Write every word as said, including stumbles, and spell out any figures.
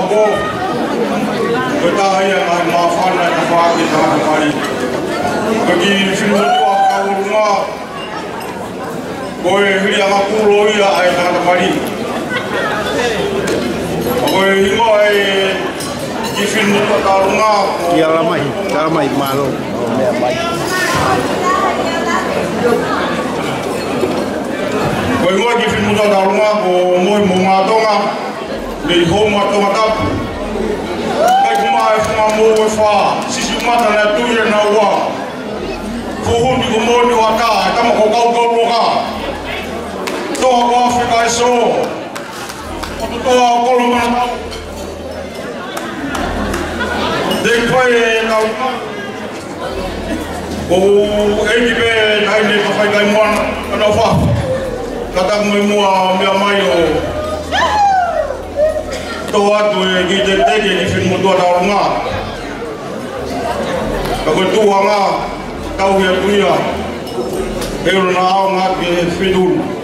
ko. Betahaya ngai maafan na tafaki ta kali. Bagi filmu tu aku rumah. Boy hili aku loi ai ta kali. Boy hingo ai di filmu tu ta rumah. Ya ramai, ramai malu. Ramai. Boy hingo di filmu tu ta rumah ko moi monga tonga. Ni homa tonga tap. Mo fa sisi mata na tuye na wa fuhu ni kumoni waka kama ko kau kau loka to ko Afrika so to to ko lo mana de pai na o e be dai ne fa kai mon na fa kata mo mo mi mai o to atu e gi de de ni fin mo do da nga ako tuwa nga tau ya tuya pero na nga ke fidul